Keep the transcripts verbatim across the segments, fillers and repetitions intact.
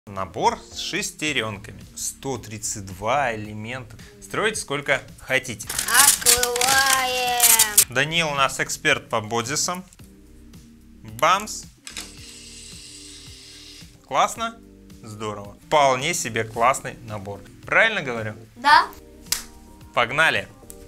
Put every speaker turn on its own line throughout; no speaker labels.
Набор с шестеренками. сто тридцать два элемента. Строите сколько хотите.
Открываем.
Даниил у нас эксперт по бодисам. Бамс. Классно? Здорово. Вполне себе классный набор. Правильно говорю?
Да.
Погнали!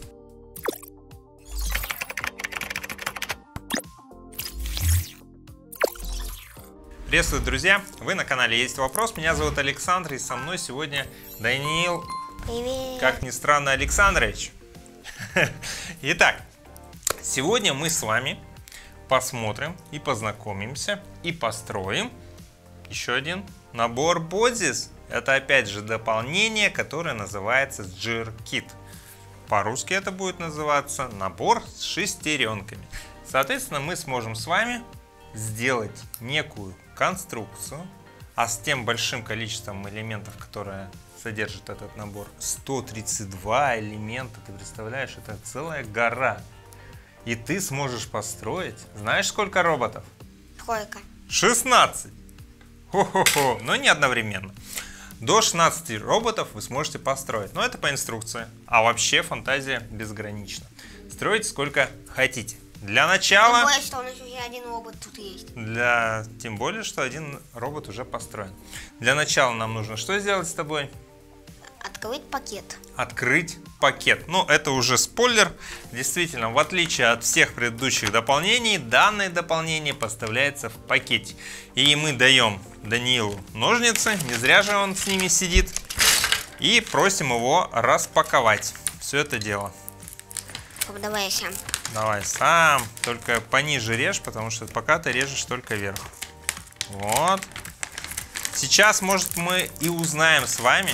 Приветствую, друзья! Вы на канале Есть Вопрос. Меня зовут Александр, и со мной сегодня Даниил,
Привет.
как ни странно, Александрович. Итак, сегодня мы с вами посмотрим и познакомимся и построим еще один набор бодис. Это опять же дополнение, которое называется JirKit. По-русски это будет называться набор с шестеренками. Соответственно, мы сможем с вами сделать некую конструкцию, а с тем большим количеством элементов, которые содержит этот набор, сто тридцать два элемента, ты представляешь, это целая гора. И ты сможешь построить, знаешь, сколько роботов?
Сколько?
шестнадцать! Хо-хо-хо, но не одновременно. До шестнадцати роботов вы сможете построить, но это по инструкции. А вообще фантазия безгранична. Строите сколько хотите. Для начала...
Тем более, что у нас уже один робот тут есть.
Для... Тем более, что один робот уже построен. Для начала нам нужно что сделать с тобой?
Открыть пакет.
Открыть пакет. Ну, это уже спойлер. Действительно, в отличие от всех предыдущих дополнений, данное дополнение поставляется в пакете. И мы даем Даниилу ножницы, не зря же он с ними сидит. И просим его распаковать все это дело.
Давай я сам.
Давай сам, только пониже режь, потому что пока ты режешь только вверх. Вот. Сейчас, может, мы и узнаем с вами,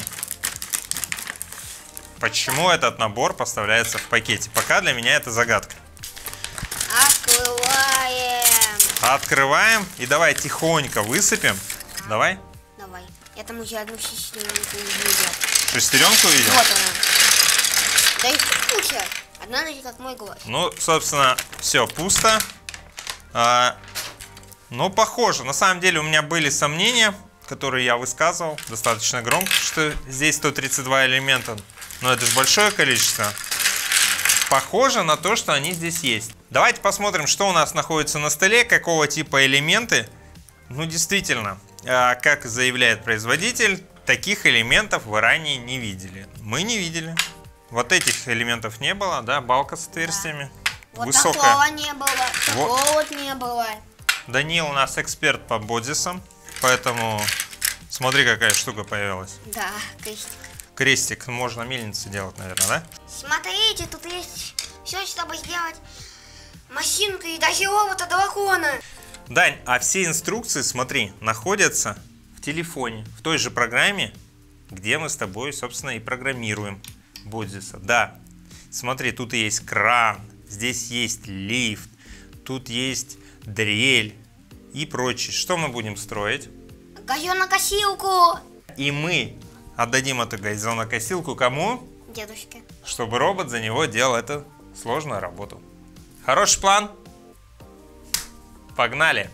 почему этот набор поставляется в пакете. Пока для меня это загадка.
Открываем.
Открываем и давай тихонько высыпем. Давай.
Давай. Я там уже одну шестеренку увидел.
Шестеренку увидел?
Вот она. Да их куча. Одна даже как мой глаз.
Ну, собственно, все пусто. А, но похоже. На самом деле у меня были сомнения, которые я высказывал достаточно громко, что здесь сто тридцать два элемента. Но это же большое количество. Похоже на то, что они здесь есть. Давайте посмотрим, что у нас находится на столе, какого типа элементы. Ну, действительно, как заявляет производитель, таких элементов вы ранее не видели. Мы не видели. Вот этих элементов не было, да, балка с отверстиями.
Да. Вот
высокая.
такого не было, такого
Вот.
вот не было.
Даниил у нас эксперт по бодисам, поэтому смотри, какая штука появилась.
Да, крестик.
Крестик можно мельницей делать, наверное, да?
Смотрите, тут есть все, чтобы сделать машинку и даже робота-дракона.
Дань, а все инструкции, смотри, находятся в телефоне, в той же программе, где мы с тобой, собственно, и программируем бодиса. Да, смотри, тут есть кран, здесь есть лифт, тут есть дрель и прочее. Что мы будем строить?
Газонокосилку.
И мы отдадим эту газонокосилку кому?
Дедушка.
Чтобы робот за него делал эту сложную работу. Хороший план? Погнали!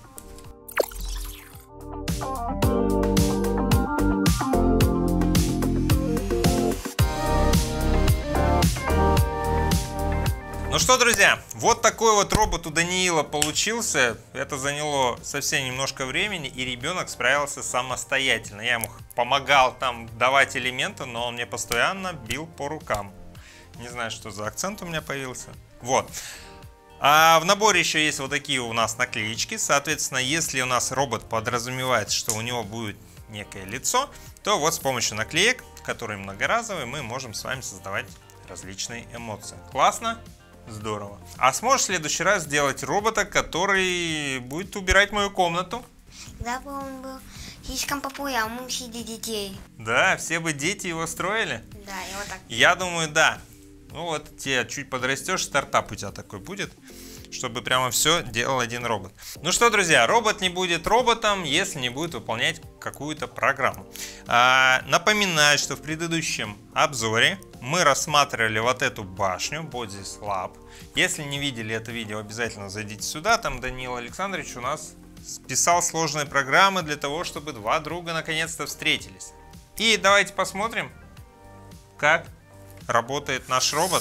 Ну что, друзья, вот такой вот робот у Даниила получился. Это заняло совсем немножко времени, и ребенок справился самостоятельно. Я ему помогал там давать элементы, но он мне постоянно бил по рукам. Не знаю, что за акцент у меня появился. Вот. А в наборе еще есть вот такие у нас наклеечки. Соответственно, если у нас робот подразумевает, что у него будет некое лицо, то вот с помощью наклеек, которые многоразовые, мы можем с вами создавать различные эмоции. Классно? Здорово. А сможешь в следующий раз сделать робота, который будет убирать мою комнату?
Да, бы он был слишком популярным среди детей.
Да, все бы дети его строили?
Да, и вот так.
Я думаю, да. Ну вот, тебе чуть подрастешь, стартап у тебя такой будет, чтобы прямо все делал один робот. Ну что, друзья, робот не будет роботом, если не будет выполнять какую-то программу. А, напоминаю, что в предыдущем обзоре мы рассматривали вот эту башню Bodis Lab. Если не видели это видео, обязательно зайдите сюда. Там Даниил Александрович у нас писал сложные программы для того, чтобы два друга наконец-то встретились. И давайте посмотрим, как работает наш робот.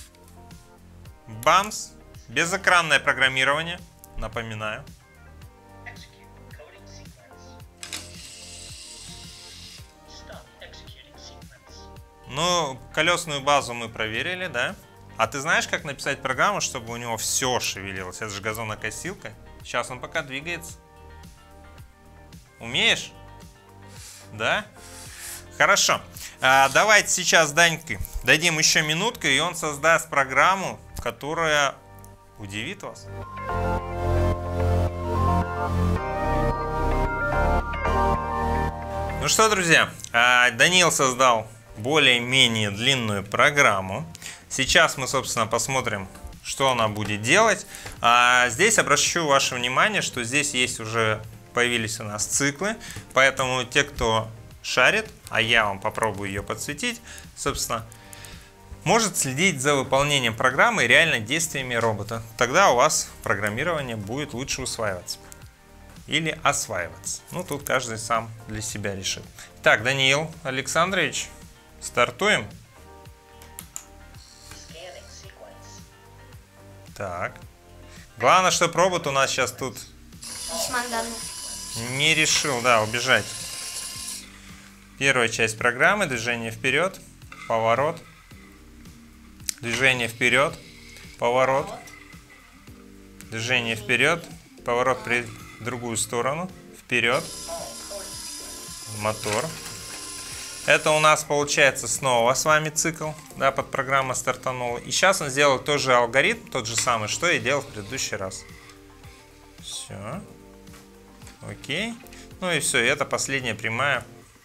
Бамс! Безэкранное программирование, напоминаю. Ну, колесную базу мы проверили, да? А ты знаешь, как написать программу, чтобы у него все шевелилось? Это же газонокосилка. Сейчас он пока двигается. Умеешь? Да? Хорошо. А, давайте сейчас Даньке дадим еще минутку, и он создаст программу, которая удивит вас. Ну что, друзья, Даниил создал более-менее длинную программу. Сейчас мы, собственно, посмотрим, что она будет делать. А здесь обращу ваше внимание, что здесь есть уже появились у нас циклы, поэтому те, кто шарит, а я вам попробую ее подсветить, собственно, может следить за выполнением программы и реально действиями робота. Тогда у вас программирование будет лучше усваиваться или осваиваться. Ну, тут каждый сам для себя решит. Так, Даниил Александрович, стартуем. Так. Главное, чтобы робот у нас сейчас тут не решил, да, убежать. Первая часть программы. Движение вперед, поворот. Движение вперед, поворот. Движение вперед, поворот при другую сторону. Вперед. Мотор. Это у нас получается снова с вами цикл, да, под программа стартанула. И сейчас он сделал тот же алгоритм, тот же самый, что и делал в предыдущий раз. Все. Окей. Ну и все, это последняя прямая.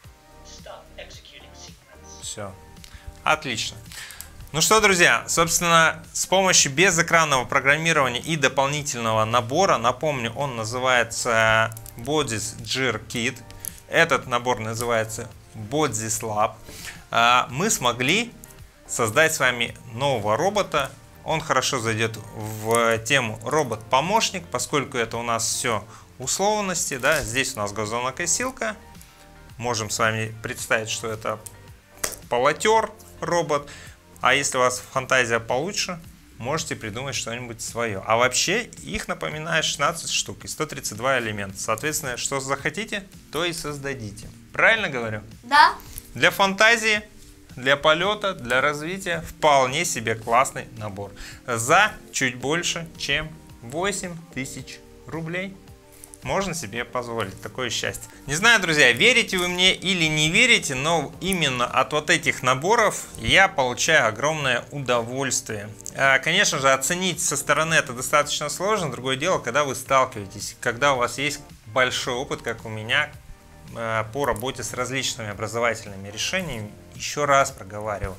Все. Отлично. Ну что, друзья, собственно, с помощью безэкранного программирования и дополнительного набора, напомню, он называется Bodies Gear Kit. Этот набор называется Bodies Lab. Мы смогли создать с вами нового робота. Он хорошо зайдет в тему робот-помощник, поскольку это у нас все условности. Да? Здесь у нас газонокосилка. Можем с вами представить, что это полотер робот. А если у вас фантазия получше, можете придумать что-нибудь свое. А вообще их, напоминаю, шестнадцать штук и сто тридцать два элемента. Соответственно, что захотите, то и создадите. Правильно говорю?
Да.
Для фантазии, для полета, для развития вполне себе классный набор. За чуть больше, чем восемь тысяч рублей. Можно себе позволить такое счастье. Не знаю, друзья, верите вы мне или не верите, но именно от вот этих наборов я получаю огромное удовольствие. Конечно же, оценить со стороны это достаточно сложно. Другое дело, когда вы сталкиваетесь, когда у вас есть большой опыт, как у меня, по работе с различными образовательными решениями. Еще раз проговариваю.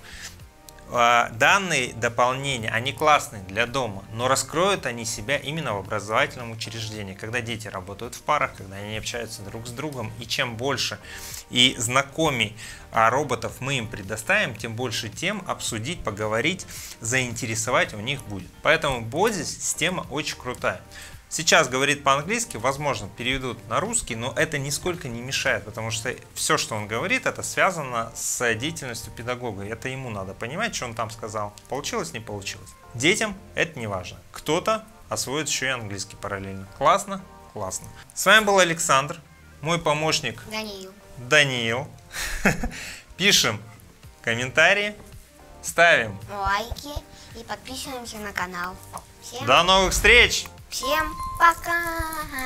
Данные дополнения, они классные для дома, но раскроют они себя именно в образовательном учреждении, когда дети работают в парах, когда они общаются друг с другом, и чем больше и знакомей роботов мы им предоставим, тем больше тем обсудить, поговорить, заинтересовать у них будет. Поэтому Bodies система очень крутая. Сейчас говорит по-английски, возможно, переведут на русский, но это нисколько не мешает, потому что все, что он говорит, это связано с деятельностью педагога. Это ему надо понимать, что он там сказал. Получилось, не получилось. Детям это не важно. Кто-то освоит еще и английский параллельно. Классно? Классно. С вами был Александр, мой помощник
Даниил.
Даниил. Пишем комментарии, ставим
лайки и подписываемся на канал. Всем,
До новых встреч!
всем пока!